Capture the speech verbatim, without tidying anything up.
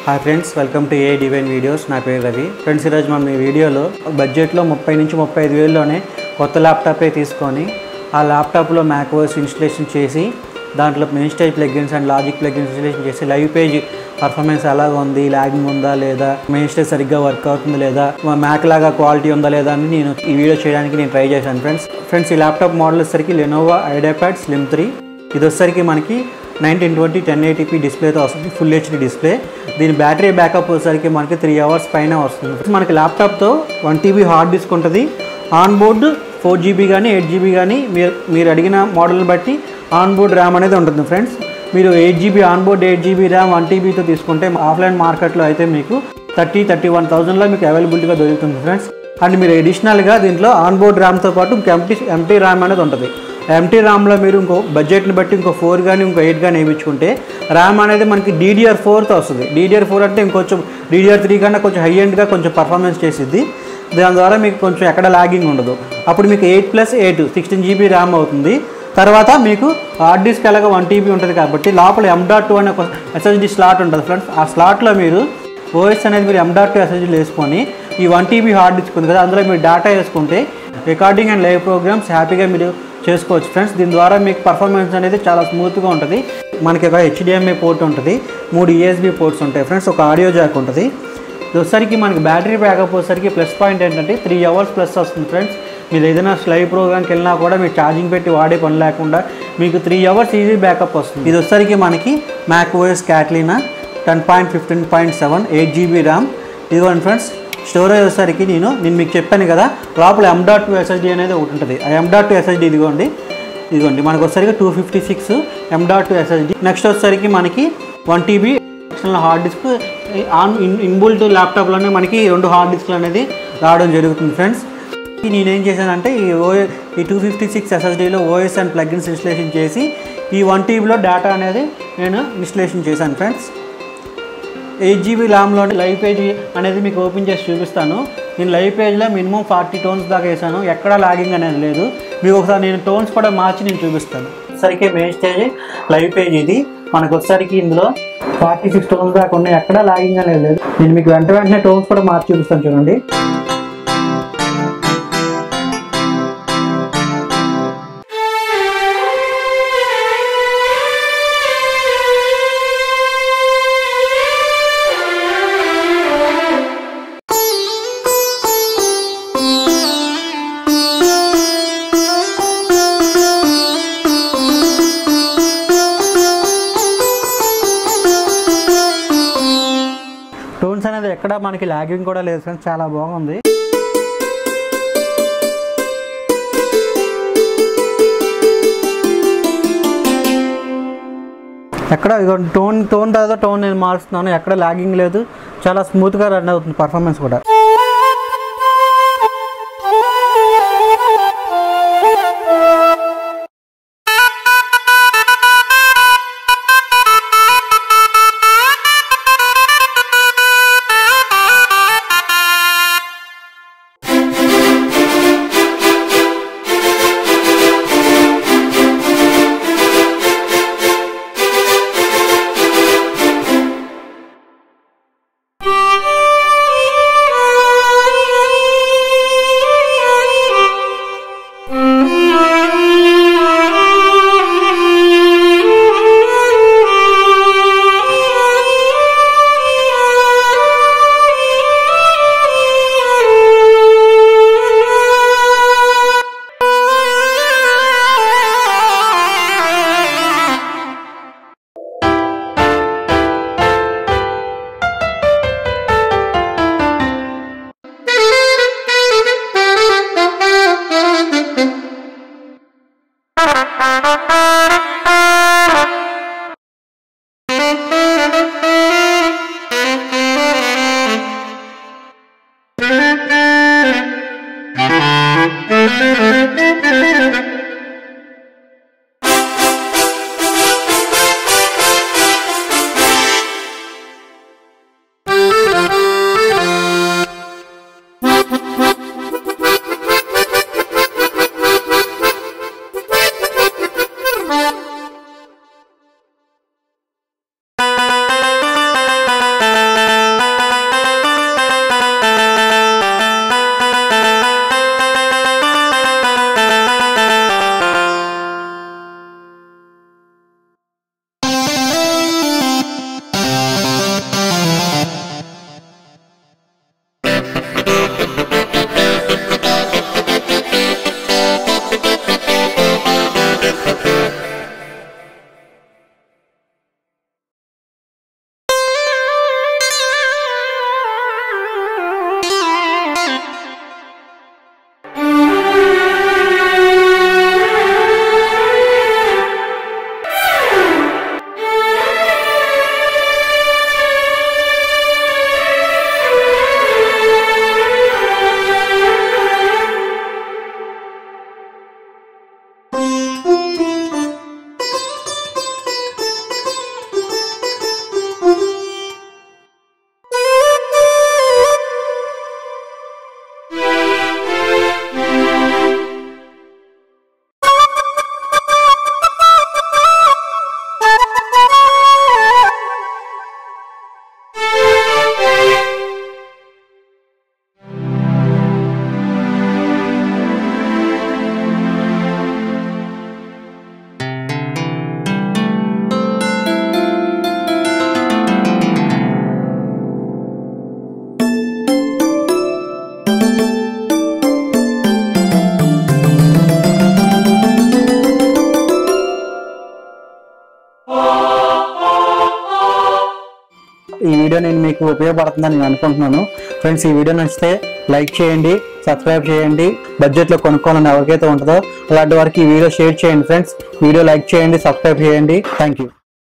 Hi friends, welcome to a divine videos. నా పేరు Ravi. Friends, ఈరోజు మనం ఈ వీడియోలో బడ్జెట్లో ముప్పై నుంచి ముప్పై ఐదు వేలలోనే కొత్త ల్యాప్టాపే తీసుకొని ఆ ల్యాప్టాప్లో మ్యాక్ ఓఎస్ ఇన్స్టలేషన్ చేసి దాంట్లో MainStage plugins and Logic plugins installation చేసి లైవ్ పేజ్ పర్ఫార్మెన్స్ ఎలాగ ఉంది, ల్యాగింగ్ ఉందా లేదా, మెయిన్స్టేజ్ సరిగ్గా వర్క్ అవుతుంది లేదా, మ్యాక్ లాగా క్వాలిటీ ఉందా లేదా అని నేను ఈ వీడియో చేయడానికి నేను ట్రై చేశాను. ఫ్రెండ్స్ ఫ్రెండ్స్ ఈ ల్యాప్టాప్ మోడల్ వచ్చేసరికి లెనోవో ఐడియాప్యాడ్ స్లిమ్ త్రీ. ఇది వచ్చేసరికి మనకి నైన్టీన్ ట్వంటీ టెన్ ఎయిటీపీ డిస్ప్లేతో వస్తుంది, ఫుల్ హెచ్డీ డిస్ప్లే. దీని బ్యాటరీ బ్యాకప్ వచ్చేసరికి మనకి త్రీ అవర్స్ పైన వస్తుంది. మనకి ల్యాప్టాప్తో వన్ టీబీ హార్డ్ డిస్క్ ఉంటుంది. ఆన్ బోర్డు ఫోర్ జీబీ కానీ ఎయిట్ జీబీ కానీ మీరు మీరు అడిగిన మోడల్ని బట్టి ఆన్ బోర్డ్ ర్యామ్ అనేది ఉంటుంది. ఫ్రెండ్స్, మీరు eight GB on board eight GB RAM one టీబీతో తీసుకుంటే ఆఫ్లైన్ మార్కెట్లో అయితే మీకు థర్టీ థర్టీ వన్ థౌసండ్లో మీకు అవైలబిలిటీగా దొరుకుతుంది. ఫ్రెండ్స్, అండ్ మీరు అడిషనల్గా దీంట్లో ఆన్ బోర్డ్ ర్యామ్తో పాటు ఇంకో ఎంటీ ఎంటీ ర్యామ్ అనేది ఉంటుంది. ఎంటీ ర్యామ్లో మీరు ఇంకో బడ్జెట్ని బట్టి ఇంకో ఫోర్ కానీ ఇంకో ఎయిట్ కానీ వేయించుకుంటే ర్యామ్ అనేది మనకి డీడీఆర్ ఫోర్తో వస్తుంది. డీడీఆర్ ఫోర్ అంటే ఇంకొంచెం డీడీఆర్ త్రీ కన్నా కొంచెం హై ఎండ్గా కొంచెం పర్ఫార్మెన్స్ చేసిద్ది. దాని ద్వారా మీకు కొంచెం ఎక్కడ లాగింగ్ ఉండదు. అప్పుడు మీకు eight plus eight sixteen GB RAM అవుతుంది. తర్వాత మీకు హార్డ్ డిస్క్ ఎలాగో వన్ టీబీ ఉంటుంది కాబట్టి లోపల ఎం డాట్ టూ అనే ఒక ఎస్ఎస్డి స్లాట్ ఉంటుంది. ఫ్రెండ్స్, ఆ స్లాట్లో మీరు ఓఎస్ అనేది మీరు ఎం డాట్ టూ ఎస్ఎస్డీలు వేసుకొని ఈ వన్ టీబీ హార్డ్ డిస్క్ ఉంది కదా, అందులో మీరు డేటా వేసుకుంటే రికార్డింగ్ అండ్ లైవ్ ప్రోగ్రామ్స్ హ్యాపీగా మీరు చేసుకోవచ్చు. ఫ్రెండ్స్, దీని ద్వారా మీకు పర్ఫార్మెన్స్ అనేది చాలా స్మూత్గా ఉంటుంది. మనకి ఒక హెచ్డిఎంఐ పోర్ట్ ఉంటుంది, మూడు యూఎస్బీ పోర్ట్స్ ఉంటాయి. ఫ్రెండ్స్, ఒక ఆడియో జాక్ ఉంటుంది. వచ్చేసరికి మనకి బ్యాటరీ బ్యాకప్ వచ్చేసరికి ప్లస్ పాయింట్ ఏంటంటే త్రీ అవర్స్ ప్లస్ వస్తుంది. ఫ్రెండ్స్, మీరు ఏదైనా లైవ్ ప్రోగ్రామ్కి వెళ్ళినా కూడా మీరు ఛార్జింగ్ పెట్టి వాడే పని లేకుండా మీకు త్రీ అవర్స్ ఈజీ బ్యాకప్ వస్తుంది. ఇది వచ్చేసరికి మనకి Mac OS Catalina ten point fifteen point seven eight GB RAM. ఇదిగోండి ఫ్రెండ్స్, స్టోరేజ్ వచ్చేసరికి నేను నేను మీకు చెప్పాను కదా, లోపల ఎం డాట్ టూ ఎస్ఎస్డీ అనేది ఒకటి ఉంటుంది. ఆ ఎం డాట్ టూ ఎస్ఎస్డీ ఇదిగోండి ఇదిగోండి మనకు వచ్చేసరికి two fifty six M dot two SSD. Next వచ్చేసరికి మనకి one TB external hard disk on in inbuilt ల్యాప్టాప్లోనే మనకి రెండు హార్డ్ డిస్క్లు అనేది రావడం జరుగుతుంది. ఫ్రెండ్స్, నేనేం చేశానంటే ఈ ఓఏ ఈ టూ ఫిఫ్టీ సిక్స్ ఎస్ఎస్డీలో ఓఎస్ అండ్ ప్లగ్ఇన్స్ ఇన్స్టలేషన్ చేసి ఈ వన్ టీబీలో డేటా అనేది నేను ఇన్స్టలేషన్ చేశాను. ఫ్రెండ్స్, ఎయిట్ జీబీ ర్యామ్లో లైవ్ పేజ్ అనేది మీకు ఓపెన్ చేసి చూపిస్తాను. నేను లైవ్ పేజ్లో మినిమం ఫార్టీ టోన్స్ దాకా వేసాను, ఎక్కడా లాగింగ్ అనేది లేదు. మీకు ఒకసారి నేను టోన్స్ కూడా మార్చి నేను చూపిస్తాను. సరికి మెయిన్స్టేజ్ లైవ్ పేజ్ ఇది మనకు వచ్చేసరికి ఇందులో ఫార్టీ సిక్స్ టోన్స్ దాకా ఉన్నాయి, ఎక్కడా లాగింగ్ అనేది లేదు. నేను మీకు వెంట వెంటనే టోన్స్ కూడా మార్చి చూపిస్తాను. చూడండి, టోన్స్ అనేది ఎక్కడ మనకి లాగింగ్ కూడా లేదు. ఫ్రెండ్స్, చాలా బాగుంది. ఎక్కడ ఇక టోన్ టోన్ తర్వాత టోన్ నేను మారుస్తున్నాను, ఎక్కడ లాగింగ్ లేదు, చాలా స్మూత్గా రన్ అవుతుంది పర్ఫార్మెన్స్ కూడా. ఈ వీడియో నేను మీకు ఉపయోగపడుతుందని నేను అనుకుంటున్నాను. ఫ్రెండ్స్, ఈ వీడియో నచ్చితే లైక్ చేయండి, సబ్స్క్రైబ్ చేయండి. బడ్జెట్లో కొనుక్కోవాలని ఎవరికైతే ఉంటుందో అలాంటి వారికి ఈ వీడియో షేర్ చేయండి. ఫ్రెండ్స్, వీడియో లైక్ చేయండి, సబ్స్క్రైబ్ చేయండి. Thank you.